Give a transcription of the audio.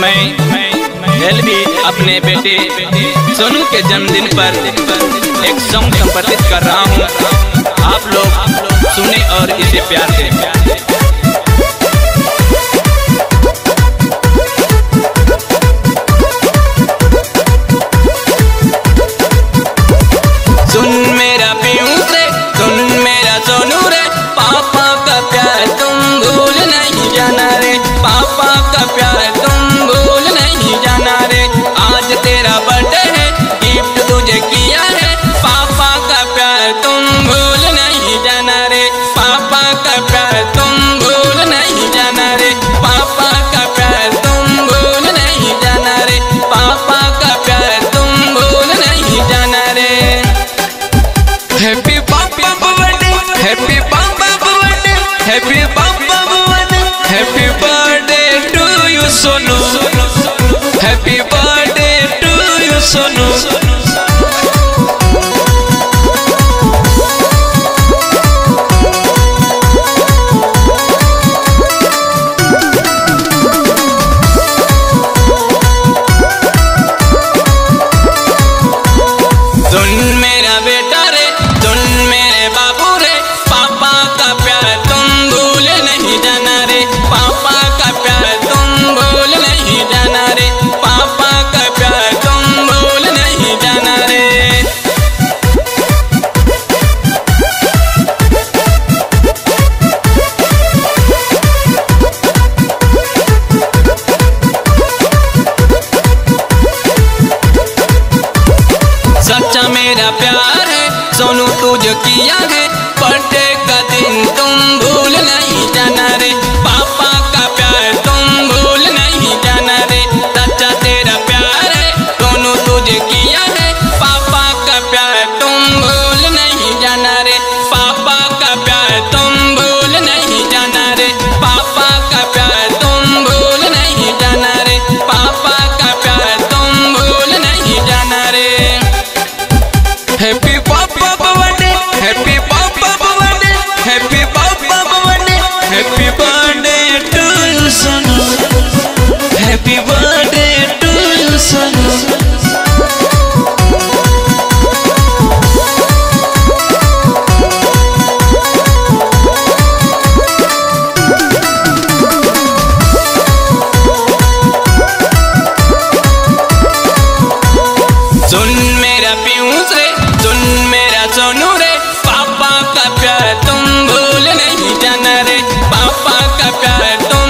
मैं एलबी अपने बेटे सोनू के जन्मदिन पर एक सॉन्ग समर्पित कर रहा हूँ। आप लोग सुने और इसे प्यार दें। सुन मेरा पीयूष रे, सुन मेरा सोनू रे, पापा का प्यार तुम भूल नहीं जाना रे, पापा का प्यार तुम भूल नहीं जाना रे। आज तेरा बर्थडे है, गिफ्ट तुझे किया है, पापा का प्यार तुम भूल नहीं जाना रे, पापा का प्यार तुम भूल नहीं जाना रे, पापा का प्यार तुम भूल नहीं जाना रे, पापा का प्यार तुम भूल नहीं जाना रे। Happy papa birthday, happy papa birthday, happy papa birthday, happy birthday to you Sonu, happy birthday to you Sonu. सुन मेरा बेटा रे, सुन मेरे बाबू रे, पापा का प्यार तुम भूल नहीं जाना रे, पापा का प्यार तुम भूल नहीं जाना रे, पापा का प्यार तुम भूल नहीं जाना रे। सच्चा मेरा प्यार है सोनू तुझे किया है, बर्थडे का दिन तुम भूल नहीं जाना रे, पापा का प्यार तुम भूल नहीं जाना रे। सच्चा तेरा प्यार है सोनू तुझे किया है, पापा का प्यार तुम भूल नहीं जाना रे, पापा का प्यार तुम भूल नहीं जाना रे, पापा का प्यार तुम भूल नहीं जाना रे, पापा का प्यार तुम भूल नहीं जाना रे। Happy papa birthday, happy papa birthday, happy papa birthday, happy birthday to you Sonu, happy birthday to you Sonu. सुन मेरा पीयूष रे, सुन मेरा सोनू रे, पापा का प्यार तुम भूल नहीं जाना रे, पापा का प्यार तुम